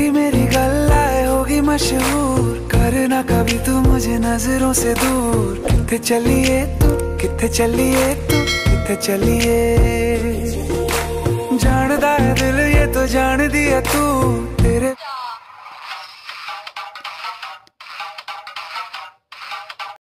तेरी मेरी गल्लाए होगी मशहूर, करना कभी तू मुझे नजरों से दूर। किथे चलिए तू, किथे चलिए तू, किथे चलिए। जानदा है दिल ये तो जान दिया तू, तेरे